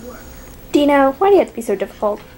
Dino, why do you have to be so difficult?